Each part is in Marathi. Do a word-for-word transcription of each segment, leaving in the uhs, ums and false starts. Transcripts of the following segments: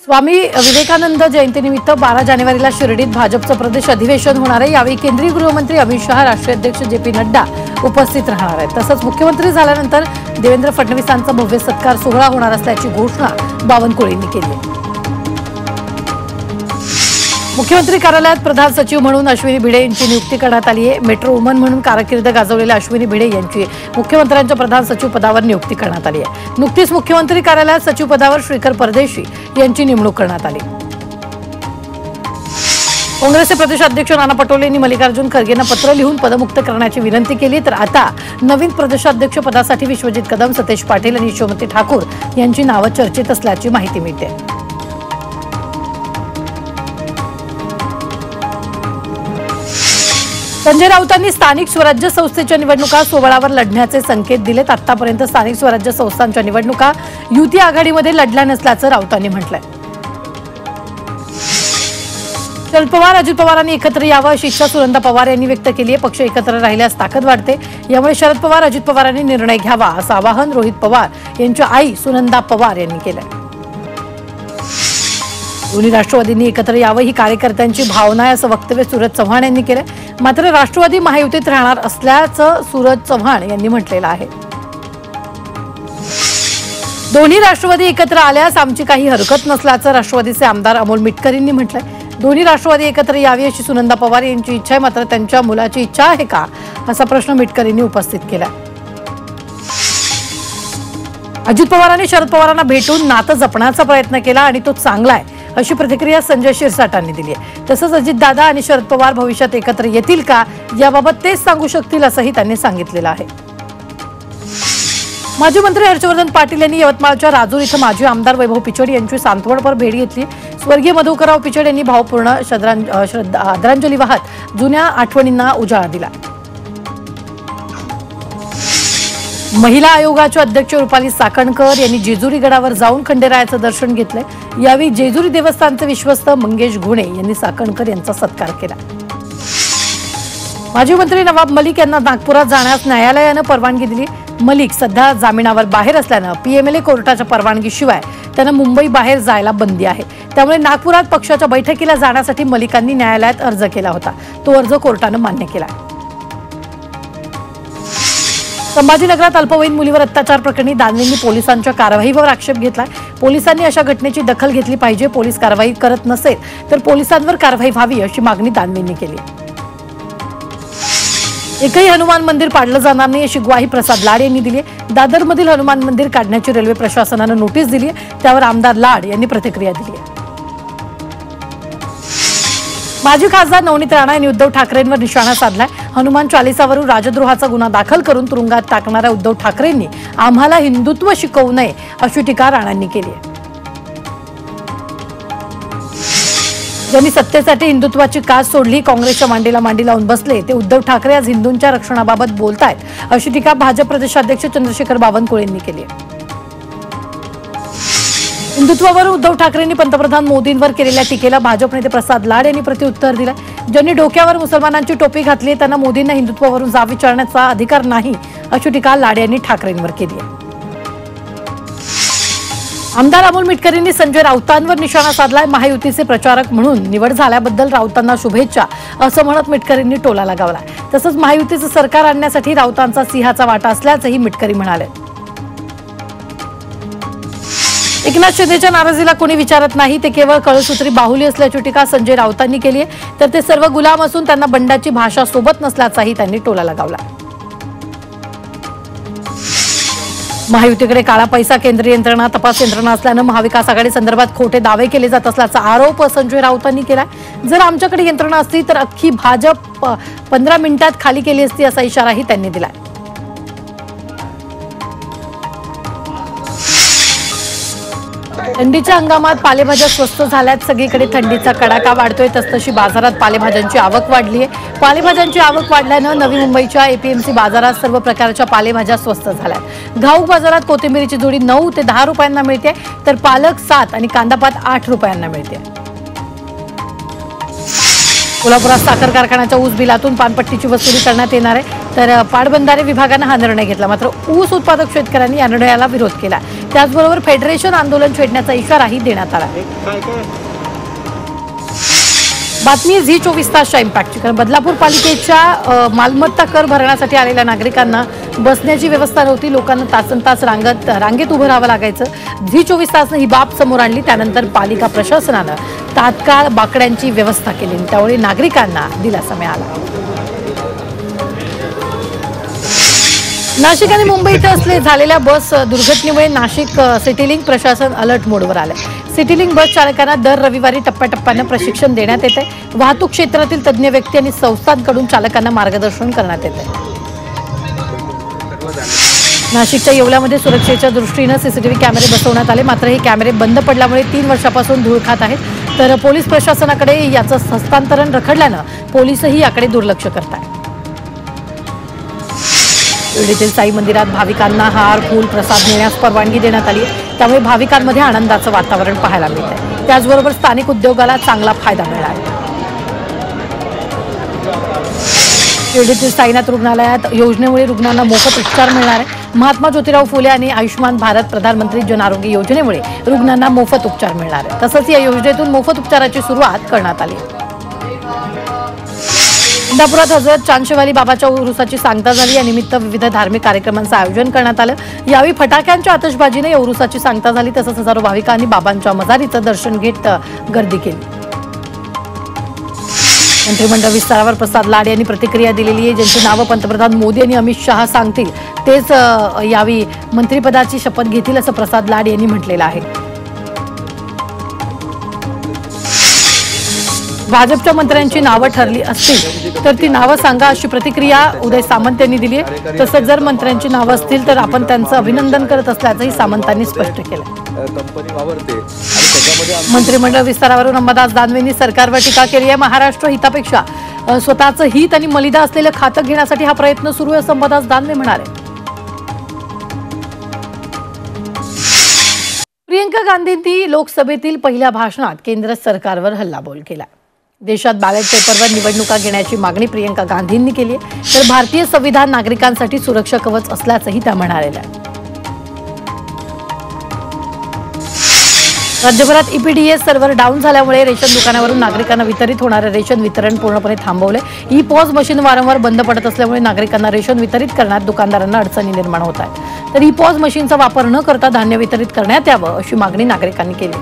स्वामी विवेकानंद जयंतीनिमित्त बारा जानेवारीला शिर्डीत भाजपचं प्रदेश अधिवेशन होणार आहे। यावेळी केंद्रीय गृहमंत्री अमित शहा, राष्ट्रीय अध्यक्ष जे पी नड्डा उपस्थित राहणार आहेत। तसंच मुख्यमंत्री झाल्यानंतर देवेंद्र फडणवीसांचा भव्य सत्कार सोहळा होणार असल्याची घोषणा बावनकुळेंनी केली आहे। मुख्यमंत्री कार्यालयात प्रधान सचिव म्हणून अश्विनी भिडे यांची नियुक्ती करण्यात आली आहे। मेट्रो वुमन म्हणून कारकीर्द गाजवलेल्या अश्विनी भिडे यांची मुख्यमंत्र्यांच्या प्रधान सचिव पदावर नियुक्ती करण्यात आली आहे। नुकतीच मुख्यमंत्री कार्यालयात सचिव पदावर श्रीकर परदेशी यांची नेमणूक करण्यात आली। काँग्रेसचे प्रदेश अध्यक्ष नाना पटोले यांनी मल्लिकार्जुन खरगेंना पत्र लिहून पदमुक्त करण्याची विनंती केली। तर आता नवीन प्रदेशाध्यक्ष पदासाठी विश्वजित कदम, सतेज पाटील आणि यशोमती ठाकूर यांची नावं चर्चेत असल्याची माहिती मिळते। संजय राऊतांनी स्थानिक स्वराज्य संस्थेच्या निवडणुका सोबळावर लढण्याचे संकेत दिलेत। आतापर्यंत स्थानिक स्वराज्य संस्थांच्या निवडणुका युती आघाडीमध्ये लढल्या नसल्याचं राऊतांनी म्हटलंय। शरद पवार, अजित पवारांनी एकत्र यावं अशी इच्छा सुनंदा पवार यांनी व्यक्त केली आहे। पक्ष एकत्र राहिल्यास ताकद वाढते, यामुळे शरद पवार, अजित पवारांनी निर्णय घ्यावा असं आवाहन रोहित पवार यांच्या आई सुनंदा पवार यांनी केलंय। दोन्ही राष्ट्रवादींनी एकत्र यावं ही कार्यकर्त्यांची भावना आहे असं वक्तव्य सूरज चव्हाण यांनी केलंय। मात्र राष्ट्रवादी महायुतीत राहणार असल्याचं सूरज चव्हाण यांनी म्हटलेलं आहे। दोन्ही राष्ट्रवादी एकत्र आल्यास आमची काही हरकत नसल्याचं राष्ट्रवादीचे आमदार अमोल मिटकर यांनी म्हटलंय। दोन्ही राष्ट्रवादी एकत्र यावी अशी सुनंदा पवार यांची इच्छा आहे, मात्र त्यांच्या मुलाची इच्छा आहे का असा प्रश्न मिटकर यांनी उपस्थित केला। अजित पवारांनी शरद पवारांना भेटून नातं जपण्याचा प्रयत्न केला आणि तो चांगला आहे अशी प्रतिक्रिया संजय शिरसाटांनी दिली आहे। तसंच अजितदादा आणि शरद पवार भविष्यात एकत्र येतील का याबाबत तेच सांगू शकतील असंही त्यांनी सांगितलेलं आहे। माजी मंत्री हर्षवर्धन पाटील यांनी यवतमाळच्या राजूर इथं माजी आमदार वैभव पिचड यांची सांत्वनपर भेट घेतली। स्वर्गीय मधुकरराव पिचड यांनी भावपूर्ण आदरांजली वाहत जुन्या आठवणींना उजाळा दिला। महिला आयोगाच्या अध्यक्ष रुपाली साखणकर यांनी जेजुरी गडावर जाऊन खंडेरायाचं दर्शन घेतलंय। यावेळी जेजुरी देवस्थानचे विश्वस्त मंगेश घोणे यांनी साखणकर यांचा सत्कार केला। माजी मंत्री नवाब मलिक यांना नागपुरात जाण्यास न्यायालयानं परवानगी दिली। मलिक सध्या जामिनावर बाहेर असल्यानं पीएमएलए कोर्टाच्या परवानगीशिवाय त्यांना मुंबई बाहेर जायला बंदी आहे। त्यामुळे नागपुरात पक्षाच्या बैठकीला जाण्यासाठी मलिकांनी न्यायालयात अर्ज केला होता, तो अर्ज कोर्टानं मान्य केला। संभाजीनगरात अल्पवयीन मुलीवर अत्याचार प्रकरणी दानवेंनी पोलिसांच्या कारवाईवर आक्षेप घेतलाय। पोलिसांनी अशा घटनेची दखल घेतली पाहिजे, पोलीस कारवाई करत नसेल तर पोलिसांवर कारवाई व्हावी अशी मागणी दानवेंनी केली। एकही हनुमान मंदिर पाडलं जाणार नाही अशी ग्वाही प्रसाद लाड यांनी दिली आहे। दादरमधील हनुमान मंदिर काढण्याची रेल्वे प्रशासनानं नोटीस दिली आहे, त्यावर आमदार लाड यांनी प्रतिक्रिया दिली आहे। माजी खासदार नवनीत राणा यांनी उद्धव ठाकरेंवर निशाणा साधलाय। हनुमान चालिसावरून राजद्रोहाचा गुन्हा दाखल करून तुरुंगात टाकणाऱ्या उद्धव ठाकरेंनी आम्हाला हिंदुत्व शिकवू नये अशी टीका राणांनी केली आहे। ज्यांनी सत्तेसाठी हिंदुत्वाची कास सोडली, काँग्रेसच्या मांडीला मांडी लावून बसले, ते उद्धव ठाकरे आज हिंदूंच्या रक्षणाबाबत बोलतायत अशी टीका भाजप प्रदेशाध्यक्ष चंद्रशेखर बावनकुळेंनी केली आहे। हिंदुत्वावर उद्धव ठाकरेंनी पंतप्रधान मोदींवर केलेल्या टीकेला भाजप नेते प्रसाद लाड यांनी प्रत्युत्तर दिलं। ज्यांनी डोक्यावर मुसलमानांची टोपी घातली त्यांना मोदींना हिंदुत्वावरून जाब विचारण्याचा अधिकार नाही अशी टीका लाड यांनी ठाकरेंवर केली आहे। आमदार अमोल मिटकर यांनी संजय राऊतांवर निशाणा साधलाय। महायुतीचे प्रचारक म्हणून निवड झाल्याबद्दल राऊतांना शुभेच्छा असं म्हणत मिटकर यांनी टोला लगावलाय। तसंच महायुतीचं सरकार आणण्यासाठी राऊतांचा सिंहाचा वाटा असल्याचंही मिटकरी म्हणाले। एकनाथ शिंदेच्या नाराजीला कोणी विचारत नाही, ते केवळ कळसूत्री बाहुली असल्याची टीका संजय राऊतांनी केली आहे। तर ते सर्व गुलाम असून त्यांना बंडाची भाषा सोबत नसल्याचाही त्यांनी टोला लगावला। महायुतीकडे काळा पैसा, केंद्रीय यंत्रणा, तपास यंत्रणा असल्यानं महाविकास आघाडी संदर्भात खोटे दावे केले जात असल्याचा आरोप संजय राऊतांनी केला। जर आमच्याकडे यंत्रणा असती तर अख्खी भाजप पंधरा मिनिटात खाली केली असती असा इशाराही त्यांनी दिला। थंडीच्या हंगामात पालेभाज्या स्वस्त झाल्यात। सगळीकडे थंडीचा कडाका वाढतोय, तसतशी बाजारात पालेभाज्यांची आवक वाढली आहे। पालेभाज्यांची आवक वाढल्यानं नवी मुंबईच्या एपीएमसी बाजारात सर्व प्रकारच्या पालेभाज्या स्वस्त झाल्यात। घाऊक बाजारात कोथिंबीरीची जोडी नऊ ते दहा रुपयांना मिळते, तर पालक सात आणि कांदापात आठ रुपयांना मिळते। कोल्हापुरात साखर कारखान्याच्या ऊस बिलातून पानपट्टीची वसुली करण्यात येणार आहे, तर पाटबंधारे विभागानं हा निर्णय घेतला। मात्र ऊस उत्पादक शेतकऱ्यांनी या निर्णयाला विरोध केला। त्याचबरोबर फेडरेशन आंदोलन छेडण्याचा इशाराही देण्यात आला. बातमी झी चोवीस तासच्या इम्पॅक्टची. कारण बदलापूर पालिकेच्या मालमत्ता कर भरण्यासाठी आलेल्या नागरिकांना बसण्याची व्यवस्था नव्हती. लोकांना तासन तास रांगत रांगेत उभं राहावं लागायचं. झी चोवीस तासनं ही बाब समोर आणली. त्यानंतर पालिका प्रशासनानं तात्काळ बाकड्यांची व्यवस्था केली. त्यामुळे नागरिकांना दिलासा मिळाला. नाशिक आणि मुंबई इथे असले झालेल्या बस दुर्घटनेमुळे नाशिक सिटीलिंक प्रशासन अलर्ट मोडवर आले. सिटीलिंक बस चालकांना दर रविवारी टप्प्याटप्प्यानं प्रशिक्षण देण्यात येते. वाहतूक क्षेत्रातील तज्ज्ञ व्यक्ती आणि संस्थांकडून चालकांना मार्गदर्शन करण्यात येते. नाशिकच्या येवल्यामध्ये सुरक्षेच्या दृष्टीनं सीसीटीव्ही कॅमेरे बसवण्यात आले. मात्र हे कॅमेरे बंद पडल्यामुळे तीन वर्षापासून धूळ खात आहेत. तर पोलीस प्रशासनाकडे याचं हस्तांतरण रखडल्यानं पोलीसही याकडे दुर्लक्ष करत आहेत. शिर्डीतील साई मंदिरात भाविकांना हार फूल प्रसाद नेण्यास परवानगी देण्यात आली. त्यामुळे भाविकांमध्ये आनंदाचं वातावरण पाहायला मिळतंय. त्याचबरोबर स्थानिक उद्योगाला चांगला फायदा मिळाला आहे. शिर्डीतील साईनाथ रुग्णालयात योजनेमुळे रुग्णांना मोफत उपचार मिळणार आहे. महात्मा ज्योतिराव फुले आणि आयुष्यमान भारत प्रधानमंत्री जन आरोग्य योजनेमुळे रुग्णांना मोफत उपचार मिळणार आहे. तसंच या योजनेतून मोफत उपचाराची सुरुवात करण्यात आली. इंदापुरात हजरत चांदशेवाली बाबाच्या उरुसाची सांगता झाली. या निमित्त विविध धार्मिक कार्यक्रमांचं आयोजन करण्यात आलं. यावेळी फटाक्यांच्या आतषबाजीने या उरुसाची सांगता झाली. तसंच हजारो भाविकांनी बाबांच्या मजारीचं दर्शन घेत गर्दी केली. मंत्रिमंडळ विस्तारावर प्रसाद लाड यांनी प्रतिक्रिया दिलेली आहे. ज्यांची नावं पंतप्रधान मोदी आणि अमित शहा सांगतील तेच यावेळी मंत्रिपदाची शपथ घेतील असं प्रसाद लाड यांनी म्हटलेलं आहे. भाजपच्या मंत्र्यांची नावं ठरली असतील तर ती नावं सांगा अशी प्रतिक्रिया उदय सामंत यांनी दिली आहे. तसंच जर मंत्र्यांची नावं असतील तर आपण त्यांचं अभिनंदन करत असल्याचंही सामंतांनी स्पष्ट केलं. मंत्रिमंडळ विस्तारावरून अंबादास दानवेंनी सरकारवर टीका केली आहे. महाराष्ट्र हितापेक्षा स्वतःचं हित आणि मलिदा असलेलं खातं घेण्यासाठी हा प्रयत्न सुरू आहे असं अंबादास दानवे म्हणाले. प्रियंका गांधींनी लोकसभेतील पहिल्या भाषणात केंद्र सरकारवर हल्लाबोल केला. देशात बॅलेट पेपरवर निवडणुका घेण्याची मागणी प्रियंका गांधींनी केली आहे. तर भारतीय संविधान नागरिकांसाठी सुरक्षा कवच असल्याचंही त्या म्हणाल्या. राज्यभरात ईपीडीएस सर्व्हर डाऊन झाल्यामुळे रेशन दुकानावरून नागरिकांना वितरित होणारे रेशन वितरण पूर्णपणे थांबवले. ई पॉज मशीन वारंवार बंद पडत असल्यामुळे नागरिकांना रेशन वितरित करण्यात दुकानदारांना अडचणी निर्माण होत आहेत. तर ई पॉज मशीनचा वापर न करता धान्य वितरित करण्यात यावं अशी मागणी नागरिकांनी केली.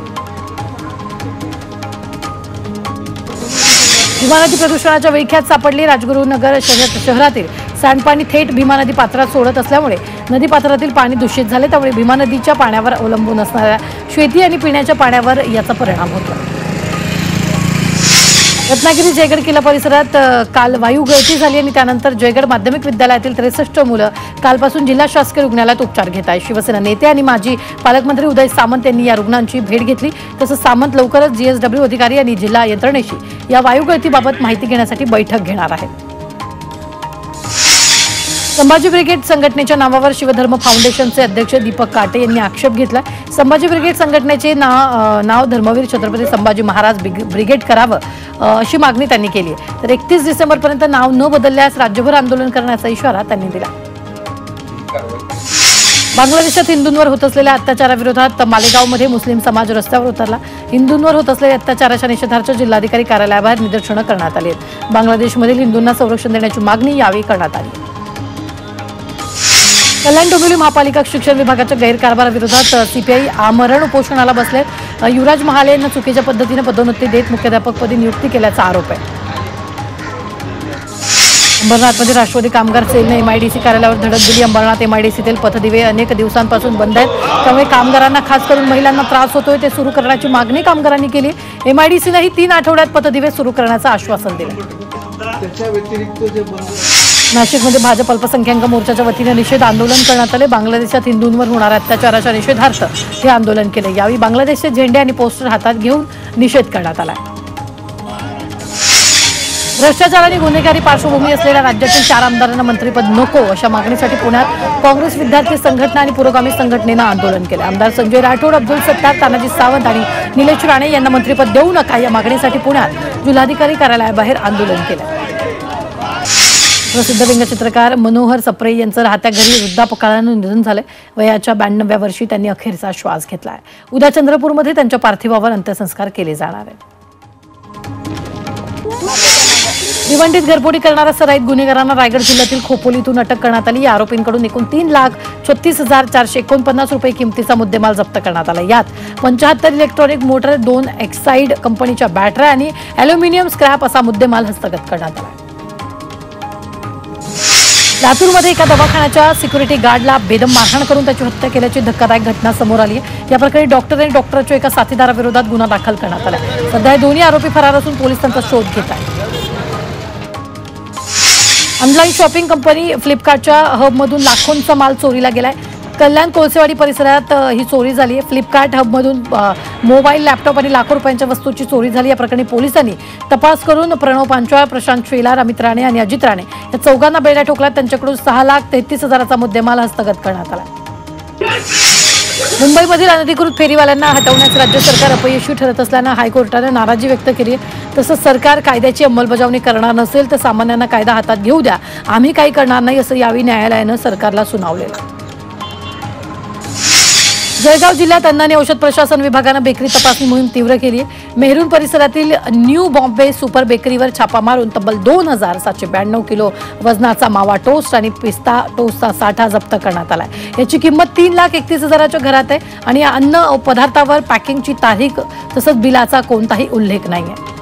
भीमा नदी प्रदूषणाच्या विळख्यात सापडली. राजगुरुनगर शहरातील सांडपाणी थेट भीमा नदी पात्रात सोडत असल्यामुळे नदी पात्रातील पाणी दूषित झाले. त्यामुळे भीमा नदीच्या पाण्यावर अवलंबून असणाऱ्या शेती आणि पिण्याच्या पाण्यावर याचा परिणाम होतो. रत्नागिरी जयगड किल्ला परिसरात काल वायू गळती झाली आणि त्यानंतर जयगड माध्यमिक विद्यालयातील त्रेसष्ट मुलं कालपासून जिल्हा शासकीय रुग्णालयात उपचार घेत आहेत. शिवसेना नेते आणि माजी पालकमंत्री उदय सामंत यांनी या रुग्णांची भेट घेतली. तसंच सामंत लवकरच जीएसडब्ल्यू अधिकारी आणि जिल्हा यंत्रणेशी या वायू गळतीबाबत माहिती घेण्यासाठी बैठक घेणार आहेत. संभाजी ब्रिगेड संघटनेच्या नावावर शिवधर्म फाउंडेशनचे अध्यक्ष दीपक काटे यांनी आक्षेप घेतला. संभाजी ब्रिगेड संघटनेचे नाव नाव धर्मवीर छत्रपती संभाजी महाराज ब्रिगेड करावं अशी मागणी त्यांनी केली आहे. तर एकतीस डिसेंबरपर्यंत नाव न बदलल्यास राज्यभर आंदोलन करण्याचा इशारा त्यांनी दिला. बांगलादेशात हिंदूंवर होत असलेल्या अत्याचाराविरोधात मालेगावमध्ये मुस्लिम समाज रस्त्यावर उतरला. हिंदूंवर होत असलेल्या अत्याचाराच्या निषेधार्थ जिल्हाधिकारी कार्यालयाबाहेर निदर्शनं करण्यात आली आहेत. बांगलादेशमधील हिंदूंना संरक्षण देण्याची मागणी यावेळी करण्यात आली. कल्याण डोंबिवली महापालिका शिक्षण विभागाच्या गैरकारभाराविरोधात सीपीआय आमरण उपोषणाला बसले. युवराज महाले यांना चुकीच्या पद्धतीने पदोन्नती देत मुख्याध्यापकपदी नियुक्ती केल्याचा आरोप आहे. अंबरनाथमध्ये राष्ट्रवादी कामगार सेलने एमआयडीसी कार्यालयावर धडक दिली. अंबरनाथ एमआयडीसीतील पथदिवे अनेक दिवसांपासून बंद आहेत. त्यामुळे कामगारांना खास करून महिलांना त्रास होतोय. ते सुरू करण्याची मागणी कामगारांनी केली. एमआयडीसीनेही तीन आठवड्यात पथदिवे सुरू करण्याचं आश्वासन दिलं. नाशिकमध्ये भाजप अल्पसंख्याक मोर्चाच्या वतीने निषेध आंदोलन करण्यात आले. बांगलादेशात हिंदूंवर होणाऱ्या अत्याचाराच्या निषेधार्थ हे आंदोलन केले. यावेळी बांगलादेशचे झेंडे आणि पोस्टर हातात घेऊन निषेध करण्यात आला. भ्रष्टाचार आणि गुन्हेगारी पार्श्वभूमी असलेल्या राज्यातील चार आमदारांना मंत्रिपद नको अशा मागणीसाठी पुण्यात काँग्रेस विद्यार्थी संघटना आणि पुरोगामी संघटनेनं आंदोलन केलं. आमदार संजय राठोड, अब्दुल सत्तार, तानाजी सावंत आणि निलेश राणे यांना मंत्रिपद देऊ नका या मागणीसाठी पुण्यात जिल्हाधिकारी कार्यालयाबाहेर आंदोलन केलं. प्रसिद्ध व्यंगचित्रकार मनोहर सप्रे यांचं राहत्या घरी वृद्धापकाळानं निधन झालंय. वयाच्या ब्याण्णव्या वर्षी त्यांनी अखेरचा श्वास घेतलाय. उद्या चंद्रपूरमध्ये त्यांच्या पार्थिवावर अंत्यसंस्कार केले जाणार आहेत. भिवंडीत घरफोडी करणाऱ्या सराईत गुन्हेगारांना रायगड जिल्ह्यातील खोपोलीतून अटक करण्यात आली. या आरोपींकडून एकूण तीन लाख छत्तीस हजार चारशे एकोणपन्नास रुपये किमतीचा मुद्देमाल जप्त करण्यात आला. यात पंच्याहत्तर इलेक्ट्रॉनिक मोटर, दोन एक्साईड कंपनीच्या बॅटऱ्या आणि अॅल्युमिनियम स्क्रॅप असा मुद्देमाल हस्तगत करण्यात आला. लातूरमध्ये एका दवाखान्याच्या सिक्युरिटी गार्डला बेदम मारहाण करून त्याची हत्या केल्याची धक्कादायक घटना समोर आली आहे. या प्रकरणी डॉक्टर आणि डॉक्टरच्या एका साथीदाराविरोधात गुन्हा दाखल करण्यात आला. सध्या हे दोन्ही आरोपी फरार असून पोलीस त्यांचा शोध घेत आहेत. ऑनलाईन शॉपिंग कंपनी फ्लिपकार्टच्या हबमधून लाखोंचा माल चोरीला गेलाय. कल्याण कोळसेवाडी परिसरात ही चोरी झाली आहे. फ्लिपकार्ट हबमधून मोबाईल, लॅपटॉप आणि लाखो रुपयांच्या वस्तूची चोरी झाली. या प्रकरणी पोलिसांनी तपास करून प्रणव पांचाळ, प्रशांत शेलार, अमित राणे आणि अजित राणे या चौघांना बेड्या ठोकल्यात. त्यांच्याकडून सहा लाख तेहतीस हजाराचा मुद्देमाल हस्तगत करण्यात आला. मुंबईमधील अनधिकृत फेरीवाल्यांना हटवण्यास राज्य सरकार अपयशी ठरत असल्यानं हायकोर्टाने नाराजी व्यक्त केली आहे. तसंच सरकार कायद्याची अंमलबजावणी करणार नसेल तर सामान्यांना कायदा हातात घेऊ द्या, आम्ही काही करणार नाही असं यावेळी न्यायालयानं सरकारला सुनावलेलं. जळगाव जिल्ह्यात अन्न आणि औषध प्रशासन विभागानं बेकरी तपासणी मोहीम तीव्र केली आहे. मेहरून परिसरातील न्यू बॉम्बे सुपर बेकरीवर छापा मारून तब्बल दोन हजार सातशे ब्याण्णव किलो वजनाचा मावा टोस्ट आणि पिस्ता टोस्टचा साठा जप्त करण्यात आलाय. याची किंमत तीन लाख एकतीस हजाराच्या घरात आहे आणि या अन्न पदार्थावर पॅकिंगची तारीख तसंच बिलाचा कोणताही उल्लेख नाही आहे.